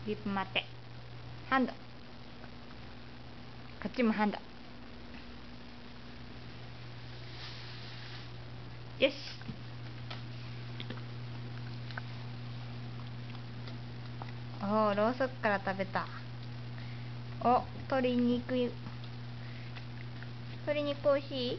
リップ待って。ハンド。こっちもハンド。よし。おお、ろうそくから食べた。お、鶏肉。鶏肉おいし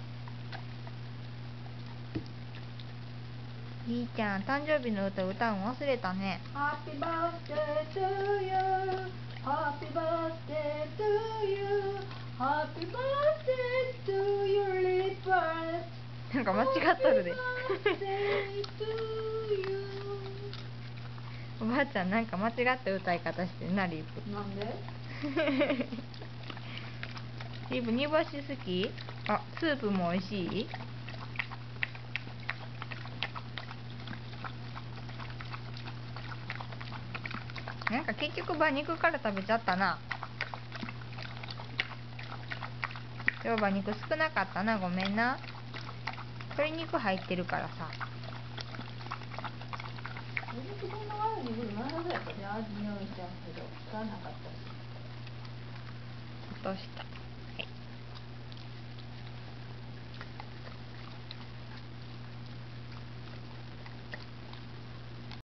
い？りーちゃん、誕生日の歌歌うん忘れたね。 Happy birthday to you. Happy birthday to you. Happy birthday to your liver. なんか間違っとるで。おばあちゃんなんか間違った歌い方してるな、リープ。 なんで？ リープ煮干し好き？あ、スープも美味しい？なんか結局馬肉から食べちゃったな。今日馬肉少なかったな、ごめんな。鶏肉入ってるからさ。 鶏肉そんな悪いにぶる7度やったね。味によるんちゃうけど、使わなかったし。 落とした。